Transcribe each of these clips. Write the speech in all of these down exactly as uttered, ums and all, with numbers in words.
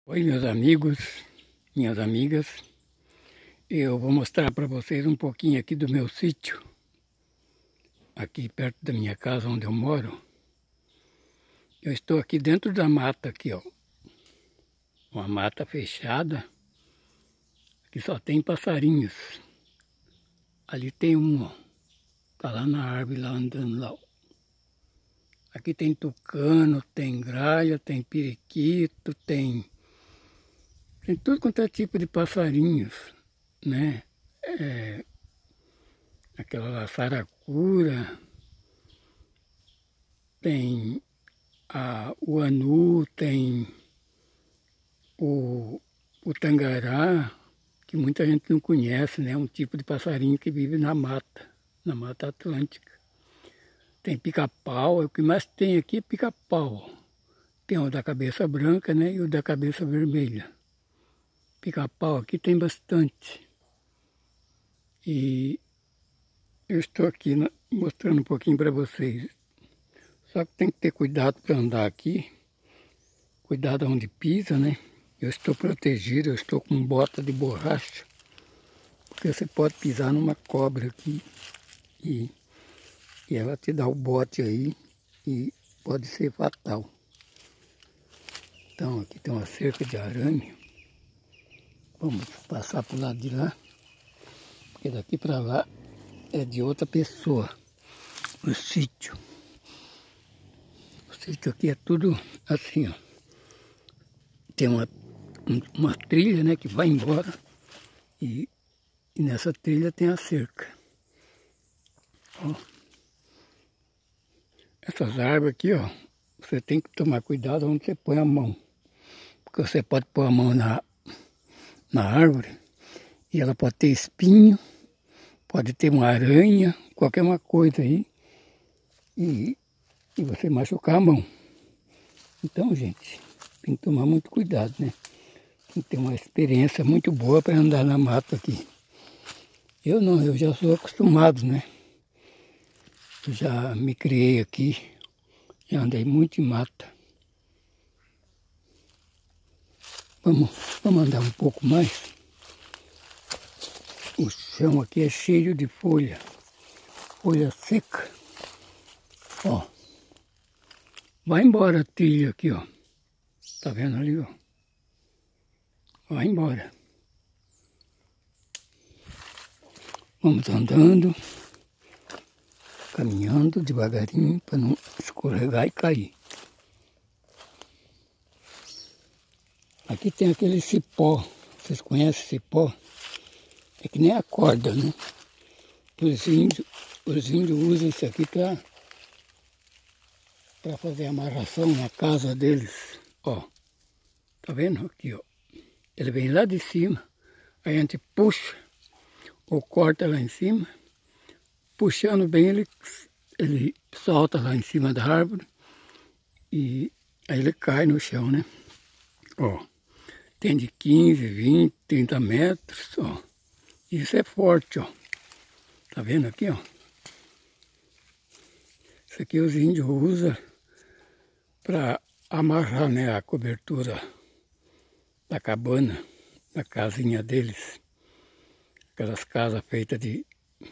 Oi, meus amigos, minhas amigas. Eu vou mostrar para vocês um pouquinho aqui do meu sítio, aqui perto da minha casa onde eu moro. Eu estou aqui dentro da mata aqui, ó. Uma mata fechada. Aqui só tem passarinhos. Ali tem um, ó. Tá lá na árvore, lá andando lá, ó. Aqui tem tucano, tem gralha, tem periquito, tem... Tem tudo quanto é tipo de passarinhos, né? É, aquela lá, saracura, tem a, o anu, tem o, o tangará, que muita gente não conhece, né? Um tipo de passarinho que vive na mata, na Mata Atlântica. Tem pica-pau, o que mais tem aqui é pica-pau. Tem o da cabeça branca, né? E o da cabeça vermelha. Pica-pau aqui tem bastante. E eu estou aqui mostrando um pouquinho para vocês. Só que tem que ter cuidado para andar aqui. Cuidado onde pisa, né? Eu estou protegido, eu estou com bota de borracha. Porque você pode pisar numa cobra aqui e, e ela te dá o bote aí e pode ser fatal. Então aqui tem uma cerca de arame. Vamos passar para o lado de lá, porque daqui para lá é de outra pessoa, o sítio. O sítio aqui é tudo assim, ó. Tem uma, uma trilha, né, que vai embora e, e nessa trilha tem a cerca. Ó. Essas árvores aqui, ó, você tem que tomar cuidado onde você põe a mão, porque você pode pôr a mão na na árvore e ela pode ter espinho, pode ter uma aranha, qualquer uma coisa aí e, e você machucar a mão. Então, gente, tem que tomar muito cuidado, né? Tem que ter uma experiência muito boa para andar na mata aqui. Eu não, eu já sou acostumado, né? Eu já me criei aqui, já andei muito em mata. Vamos, vamos andar um pouco mais. O chão aqui é cheio de folha, folha seca. Ó, vai embora a trilha aqui, ó. Tá vendo ali, ó? Vai embora. Vamos andando, caminhando devagarinho para não escorregar e cair. Aqui tem aquele cipó. Vocês conhecem cipó? É que nem a corda, né? Os índios, os índios usam isso aqui para para fazer amarração na casa deles. Ó, tá vendo aqui, ó? Ele vem lá de cima, aí a gente puxa ou corta lá em cima, puxando bem ele, ele solta lá em cima da árvore e aí ele cai no chão, né? Ó, tem de quinze, vinte, trinta metros, ó. Isso é forte, ó. Tá vendo aqui, ó? Isso aqui os índios usam para amarrar, né, a cobertura da cabana, da casinha deles. Aquelas casas feitas de,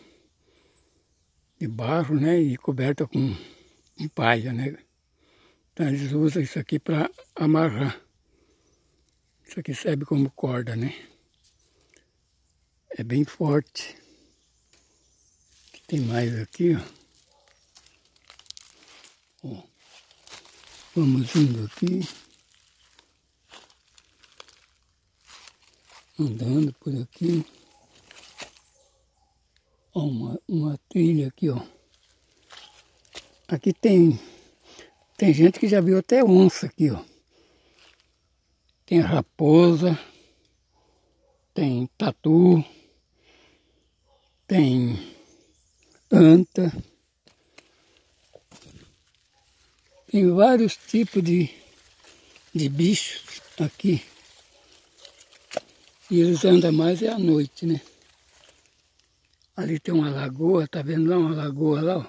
de barro, né, e coberta com, com palha, né. Então eles usam isso aqui para amarrar. Isso aqui serve como corda, né. É bem forte. Tem mais aqui, ó. Ó. Vamos indo aqui. Andando por aqui. Ó, uma, uma trilha aqui, ó. Aqui tem, tem gente que já viu até onça aqui, ó. Tem raposa. Tem tatu. Tem anta. Tem vários tipos de, de bichos aqui. E eles andam mais é à noite, né? Ali tem uma lagoa, tá vendo lá uma lagoa lá, ó?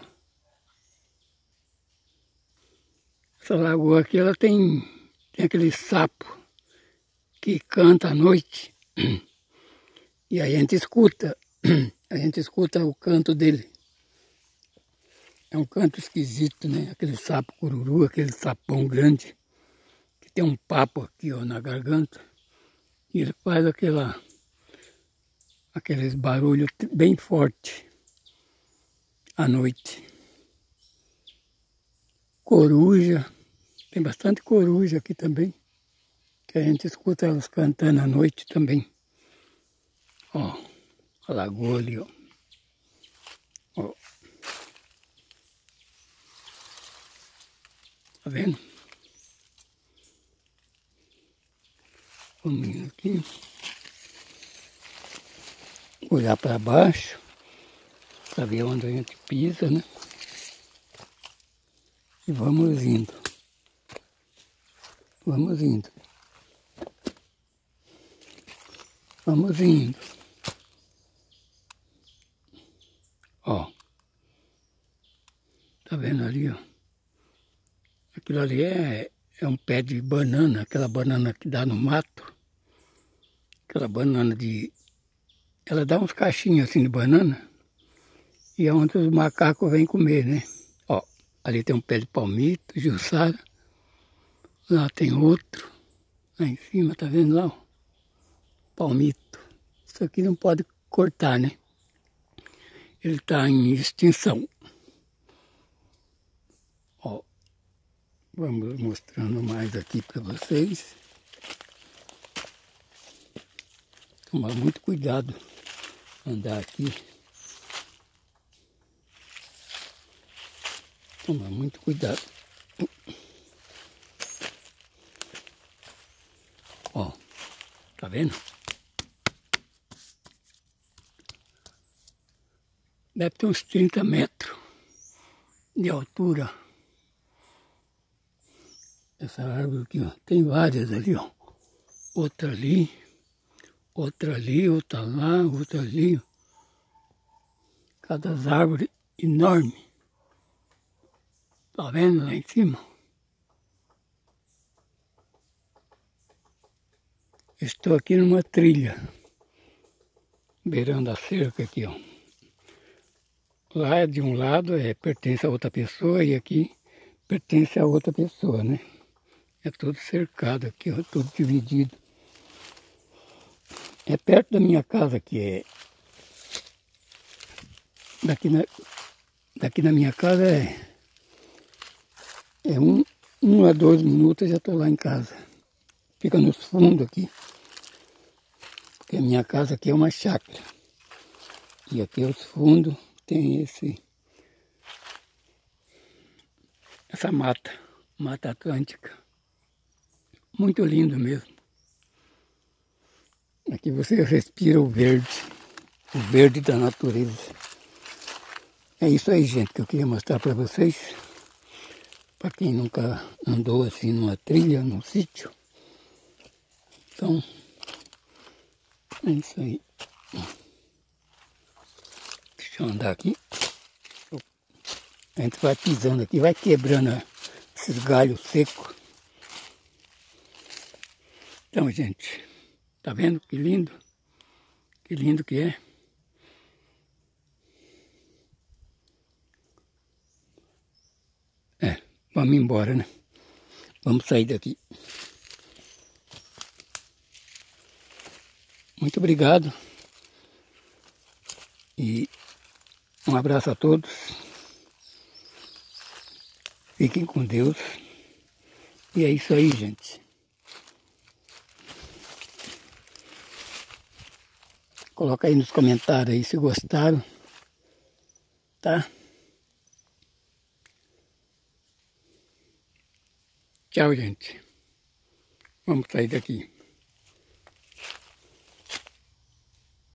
Essa lagoa aqui, ela tem, tem aquele sapo que canta à noite e aí a gente escuta, a gente escuta o canto dele. É um canto esquisito, né? Aquele sapo cururu, aquele sapão grande, que tem um papo aqui, ó, na garganta, e ele faz aquela, aqueles barulhos bem fortes à noite. Coruja, tem bastante coruja aqui também, que a gente escuta elas cantando à noite também. Ó, a lagoa ali, ó. Ó. Tá vendo? Vamos indo aqui. Olhar para baixo, para ver onde a gente pisa, né? E vamos indo. Vamos indo. Vamos indo. Ó. Tá vendo ali, ó? Aquilo ali é, é um pé de banana, aquela banana que dá no mato. Aquela banana de... Ela dá uns cachinhos assim de banana. E é onde os macacos vêm comer, né? Ó, ali tem um pé de palmito, jussara. Lá tem outro. Lá em cima, tá vendo lá? Ó? Palmito. Isso aqui não pode cortar, né? Ele está em extinção. Ó, vamos mostrando mais aqui para vocês. Tomar muito cuidado andar aqui. Tomar muito cuidado. Ó, tá vendo? Deve ter uns trinta metros de altura. Essa árvore aqui, ó. Tem várias ali, ó. Outra ali, outra ali, outra lá, outra ali. Cada árvore enorme. Tá vendo lá em cima? Estou aqui numa trilha, beirando a cerca aqui, ó. Lá de um lado é, pertence a outra pessoa e aqui pertence a outra pessoa, né? É tudo cercado aqui, ó, tudo dividido. É perto da minha casa que é... Daqui na, daqui na minha casa é... É um, um a dois minutos eu já estou lá em casa. Fica nos fundos aqui. Porque a minha casa aqui é uma chácara. E aqui aos fundos tem esse... Essa mata. Mata Atlântica. Muito lindo mesmo. Aqui você respira o verde. O verde da natureza. É isso aí, gente, que eu queria mostrar para vocês. Para quem nunca andou assim numa trilha, num sítio. Então, é isso aí. Deixa eu andar aqui. A gente vai pisando aqui, vai quebrando esses galhos secos. Então, gente, tá vendo que lindo? Que lindo que é. É, vamos embora, né? Vamos sair daqui. Muito obrigado. E um abraço a todos. Fiquem com Deus. E é isso aí, gente. Coloca aí nos comentários aí se gostaram. Tá? Tchau, gente. Vamos sair daqui.